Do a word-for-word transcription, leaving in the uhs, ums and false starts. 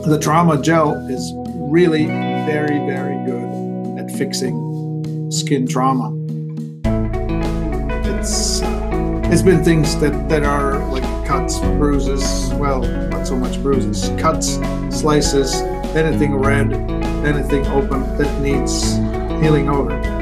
The Trama Gel is really very, very good at fixing skin trauma. It's it's been things that, that are like cuts, bruises, well, not so much bruises, cuts, slices, anything red, anything open that needs healing over.